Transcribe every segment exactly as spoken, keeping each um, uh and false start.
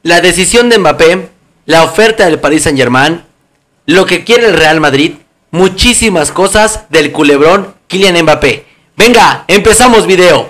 la decisión de Mbappé, la oferta del Paris Saint-Germain, lo que quiere el Real Madrid, muchísimas cosas del culebrón Kylian Mbappé. Venga, empezamos video.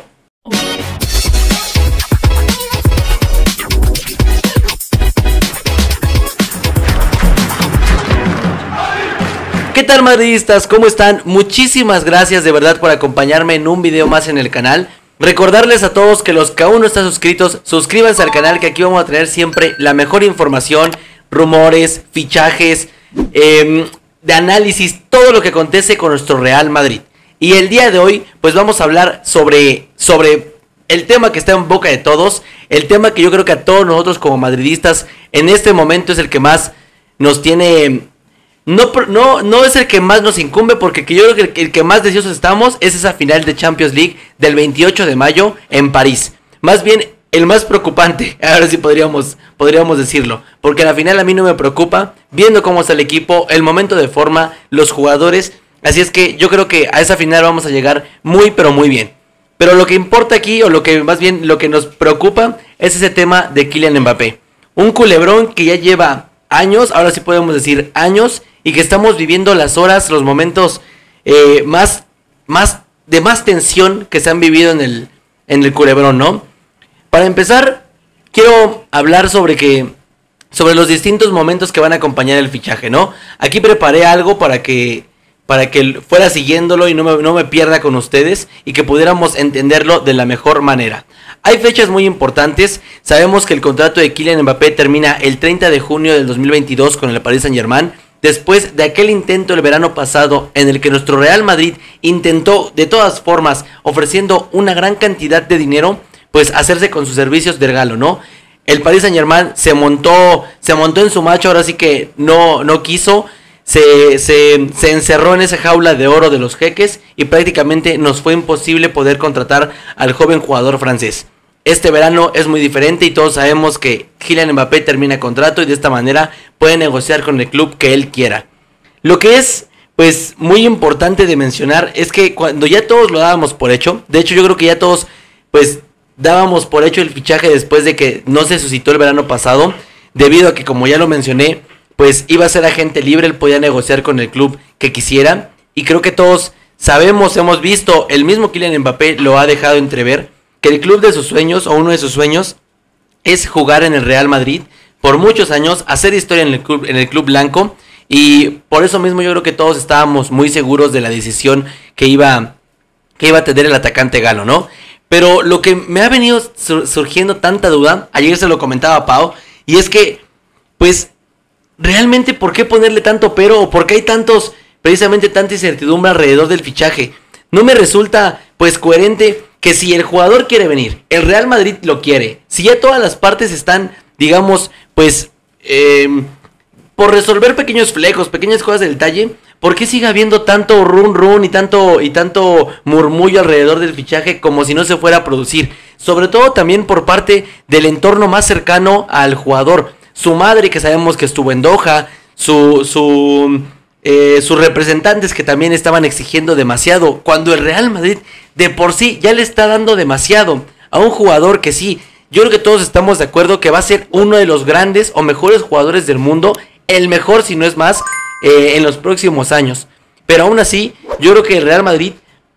¿Qué tal, madridistas? ¿Cómo están? Muchísimas gracias de verdad por acompañarme en un video más en el canal. Recordarles a todos que los que aún no están suscritos, suscríbanse al canal, que aquí vamos a tener siempre la mejor información, rumores, fichajes, eh, de análisis, todo lo que acontece con nuestro Real Madrid. Y el día de hoy pues vamos a hablar sobre, sobre el tema que está en boca de todos, el tema que yo creo que a todos nosotros como madridistas en este momento es el que más nos tiene... No, no, no es el que más nos incumbe, porque yo creo que el, el que más deseosos estamos es esa final de Champions League del veintiocho de mayo en París. Más bien el más preocupante, ahora sí podríamos, podríamos decirlo, porque la final a mí no me preocupa, viendo cómo está el equipo, el momento de forma, los jugadores. Así es que yo creo que a esa final vamos a llegar muy pero muy bien. Pero lo que importa aquí, o lo que más bien lo que nos preocupa, es ese tema de Kylian Mbappé. Un culebrón que ya lleva años, ahora sí podemos decir años, y que estamos viviendo las horas, los momentos eh, más, más de más tensión que se han vivido en el, en el culebrón, ¿no? Para empezar, quiero hablar sobre que sobre los distintos momentos que van a acompañar el fichaje, ¿no? Aquí preparé algo para que para que fuera siguiéndolo y no me, no me pierda con ustedes y que pudiéramos entenderlo de la mejor manera. Hay fechas muy importantes. Sabemos que el contrato de Kylian Mbappé termina el treinta de junio del dos mil veintidós con el Paris Saint-Germain. Después de aquel intento el verano pasado en el que nuestro Real Madrid intentó de todas formas, ofreciendo una gran cantidad de dinero, pues hacerse con sus servicios del galo, ¿no? El Paris Saint-Germain se montó, se montó en su macho, ahora sí que no, no quiso, se, se, se encerró en esa jaula de oro de los jeques y prácticamente nos fue imposible poder contratar al joven jugador francés. Este verano es muy diferente y todos sabemos que Kylian Mbappé termina contrato y de esta manera puede negociar con el club que él quiera. Lo que es pues muy importante de mencionar es que cuando ya todos lo dábamos por hecho, de hecho yo creo que ya todos pues dábamos por hecho el fichaje después de que no se suscitó el verano pasado, debido a que, como ya lo mencioné, pues iba a ser agente libre, él podía negociar con el club que quisiera, y creo que todos sabemos, hemos visto, el mismo Kylian Mbappé lo ha dejado entrever, que el club de sus sueños, o uno de sus sueños, es jugar en el Real Madrid por muchos años, hacer historia en el club, en el club blanco, y por eso mismo yo creo que todos estábamos muy seguros de la decisión que iba, que iba a tener el atacante galo, ¿no? Pero lo que me ha venido sur- surgiendo tanta duda, ayer se lo comentaba a Pau, y es que, pues, realmente, ¿por qué ponerle tanto pero? ¿O por qué hay tantos, precisamente tanta incertidumbre alrededor del fichaje? No me resulta, pues, coherente que si el jugador quiere venir, el Real Madrid lo quiere, si ya todas las partes están, digamos, pues, eh, por resolver pequeños flecos, pequeñas cosas de detalle, ¿por qué sigue habiendo tanto run run y tanto, y tanto murmullo alrededor del fichaje como si no se fuera a producir? Sobre todo también por parte del entorno más cercano al jugador. Su madre, que sabemos que estuvo en Doha, su, su, eh, sus representantes que también estaban exigiendo demasiado, cuando el Real Madrid de por sí ya le está dando demasiado a un jugador que sí, yo creo que todos estamos de acuerdo que va a ser uno de los grandes o mejores jugadores del mundo, el mejor si no es más, eh, en los próximos años. Pero aún así, yo creo que el Real Madrid,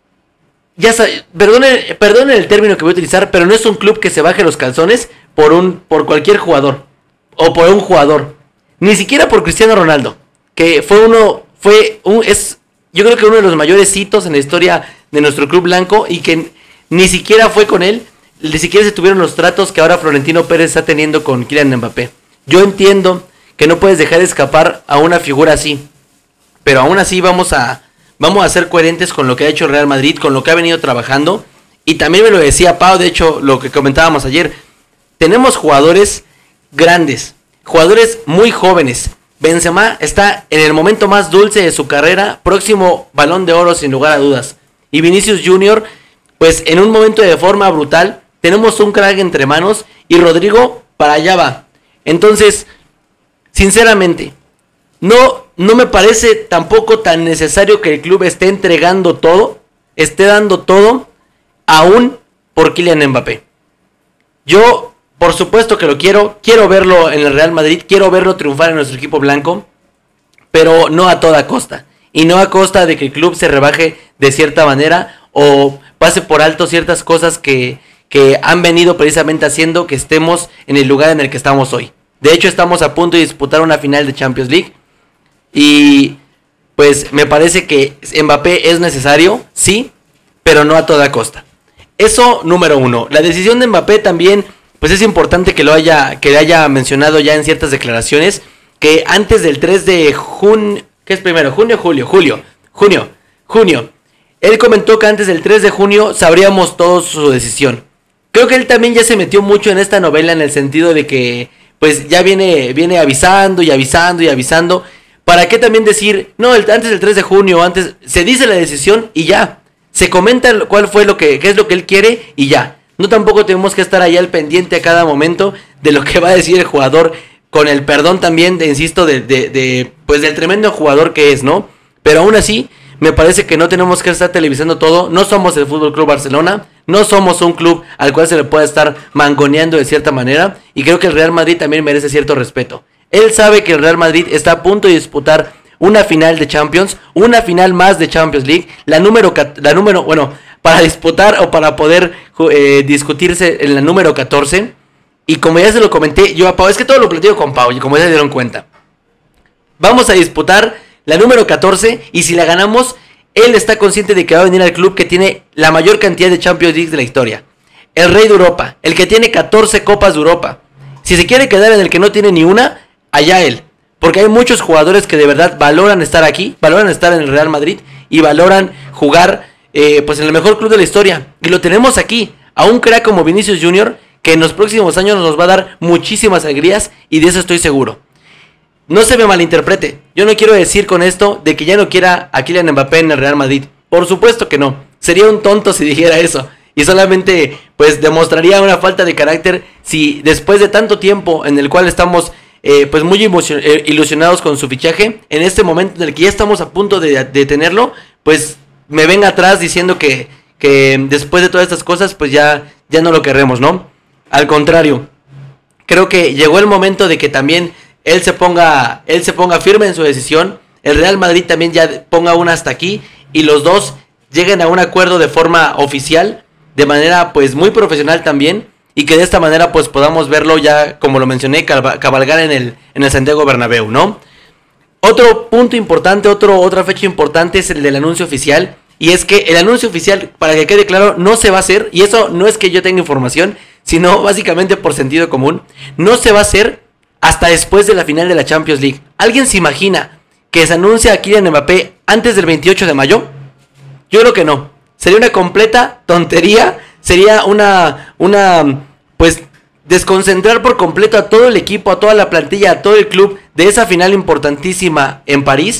ya sabe, perdone, perdone el término que voy a utilizar, pero no es un club que se baje los calzones por un, por cualquier jugador, o por un jugador, ni siquiera por Cristiano Ronaldo, que fue uno, fue un, es, yo creo que uno de los mayores hitos en la historia de nuestro club blanco, y que ni siquiera fue con él, ni siquiera se tuvieron los tratos que ahora Florentino Pérez está teniendo con Kylian Mbappé. Yo entiendo que no puedes dejar de escapar a una figura así, pero aún así vamos a, vamos a ser coherentes con lo que ha hecho el Real Madrid, con lo que ha venido trabajando, y también me lo decía Pau, de hecho, lo que comentábamos ayer, tenemos jugadores grandes, jugadores muy jóvenes. Benzema está en el momento más dulce de su carrera, próximo Balón de Oro sin lugar a dudas. Y Vinicius Junior, pues en un momento de forma brutal, tenemos un crack entre manos, y Rodrigo para allá va. Entonces, sinceramente, no, no me parece tampoco tan necesario que el club esté entregando todo, esté dando todo, aún por Kylian Mbappé. Yo Por supuesto que lo quiero, quiero verlo en el Real Madrid, quiero verlo triunfar en nuestro equipo blanco, pero no a toda costa. Y no a costa de que el club se rebaje de cierta manera o pase por alto ciertas cosas que, que han venido precisamente haciendo que estemos en el lugar en el que estamos hoy. De hecho, estamos a punto de disputar una final de Champions League y pues me parece que Mbappé es necesario, sí, pero no a toda costa. Eso número uno. La decisión de Mbappé también, pues es importante que lo haya, que le haya mencionado ya en ciertas declaraciones, que antes del tres de junio, ¿qué es primero? ¿Junio o julio? Julio, junio, junio. Él comentó que antes del tres de junio sabríamos todos su decisión. Creo que él también ya se metió mucho en esta novela en el sentido de que, pues ya viene, viene avisando y avisando y avisando. ¿Para qué también decir, no, el, antes del tres de junio, antes, se dice la decisión y ya? Se comenta cuál fue lo que, qué es lo que él quiere y ya. No tampoco tenemos que estar ahí al pendiente a cada momento de lo que va a decir el jugador, con el perdón también, de, insisto, de, de, de, pues del tremendo jugador que es, ¿no? Pero aún así, me parece que no tenemos que estar televisando todo. No somos el Fútbol Club Barcelona, no somos un club al cual se le puede estar mangoneando de cierta manera. Y creo que el Real Madrid también merece cierto respeto. Él sabe que el Real Madrid está a punto de disputar una final de Champions, una final más de Champions League, la número, la número, bueno, para disputar o para poder eh, discutirse en la número catorce. Y como ya se lo comenté yo a Pau, es que todo lo platico con Pau, y como ya se dieron cuenta, vamos a disputar la número catorce y si la ganamos, él está consciente de que va a venir al club que tiene la mayor cantidad de Champions League de la historia. El rey de Europa, el que tiene catorce copas de Europa. Si se quiere quedar en el que no tiene ni una, allá él. Porque hay muchos jugadores que de verdad valoran estar aquí, valoran estar en el Real Madrid y valoran jugar eh, pues en el mejor club de la historia. Y lo tenemos aquí, a un crack como Vinicius Junior, que en los próximos años nos va a dar muchísimas alegrías y de eso estoy seguro. No se me malinterprete, yo no quiero decir con esto de que ya no quiera a Kylian Mbappé en el Real Madrid. Por supuesto que no, sería un tonto si dijera eso. Y solamente pues demostraría una falta de carácter si después de tanto tiempo en el cual estamos eh, pues muy eh, ilusionados con su fichaje, en este momento en el que ya estamos a punto de, de tenerlo, pues me venga atrás diciendo que, que después de todas estas cosas pues ya, ya no lo querremos, ¿no? Al contrario, creo que llegó el momento de que también él se ponga, él se ponga firme en su decisión, el Real Madrid también ya ponga una hasta aquí y los dos lleguen a un acuerdo de forma oficial, de manera pues muy profesional también, y que de esta manera pues podamos verlo ya, como lo mencioné, cabalgar en el, en el Santiago Bernabéu, ¿no? Otro punto importante, otro, otra fecha importante es el del anuncio oficial, y es que el anuncio oficial, para que quede claro, no se va a hacer, y eso no es que yo tenga información, sino básicamente por sentido común, no se va a hacer hasta después de la final de la Champions League. ¿Alguien se imagina que se anuncia a Kylian Mbappé antes del veintiocho de mayo? Yo creo que no. Sería una completa tontería, sería una, una, pues, desconcentrar por completo a todo el equipo, a toda la plantilla, a todo el club de esa final importantísima en París.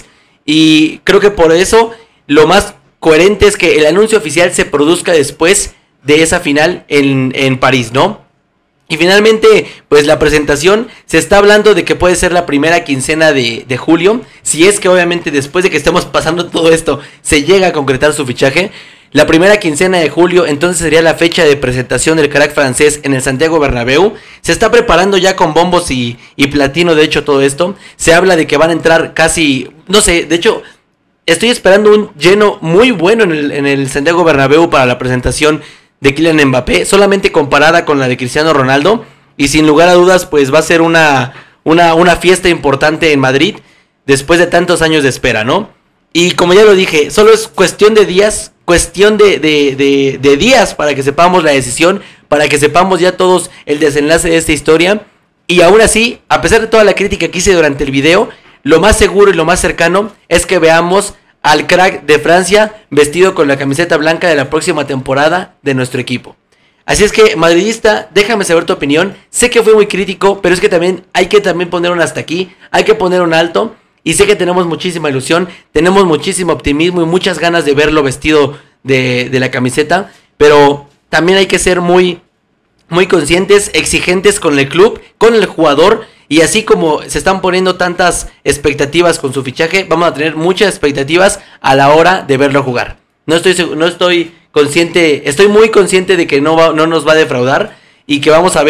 Y creo que por eso lo más coherente es que el anuncio oficial se produzca después de esa final en, en París, ¿no? Y finalmente, pues la presentación, se está hablando de que puede ser la primera quincena de, de julio, si es que obviamente después de que estemos pasando todo esto, se llega a concretar su fichaje. La primera quincena de julio, entonces sería la fecha de presentación del crack francés en el Santiago Bernabéu. Se está preparando ya con bombos y, y platino, de hecho, todo esto. Se habla de que van a entrar casi, no sé, de hecho, estoy esperando un lleno muy bueno en el, en el Santiago Bernabéu para la presentación de Kylian Mbappé, solamente comparada con la de Cristiano Ronaldo, y sin lugar a dudas pues va a ser una, una, una fiesta importante en Madrid después de tantos años de espera, ¿no? Y como ya lo dije, solo es cuestión de días, cuestión de, de, de, de días para que sepamos la decisión, para que sepamos ya todos el desenlace de esta historia, y aún así, a pesar de toda la crítica que hice durante el video, lo más seguro y lo más cercano es que veamos al crack de Francia vestido con la camiseta blanca de la próxima temporada de nuestro equipo. Así es que, madridista, déjame saber tu opinión. Sé que fue muy crítico, pero es que también hay que también poner un hasta aquí, hay que poner un alto, y sé que tenemos muchísima ilusión, tenemos muchísimo optimismo y muchas ganas de verlo vestido de, de la camiseta, pero también hay que ser muy, muy conscientes, exigentes con el club, con el jugador. Y así como se están poniendo tantas expectativas con su fichaje, vamos a tener muchas expectativas a la hora de verlo jugar. No estoy, no estoy consciente, estoy muy consciente de que no, va, no nos va a defraudar y que vamos a ver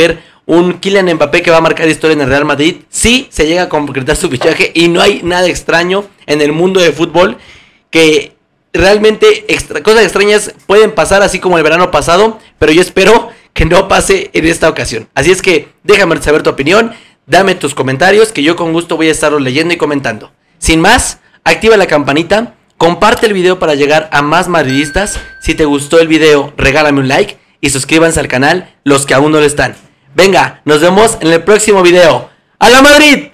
un Kylian Mbappé que va a marcar historia en el Real Madrid, si se llega a concretar su fichaje, y no hay nada extraño en el mundo de fútbol, que realmente extra, cosas extrañas pueden pasar así como el verano pasado, pero yo espero que no pase en esta ocasión. Así es que déjame saber tu opinión, dame tus comentarios, que yo con gusto voy a estarlos leyendo y comentando. Sin más, activa la campanita, comparte el video para llegar a más madridistas. Si te gustó el video, regálame un like y suscríbanse al canal los que aún no lo están. Venga, nos vemos en el próximo video. ¡A la Madrid!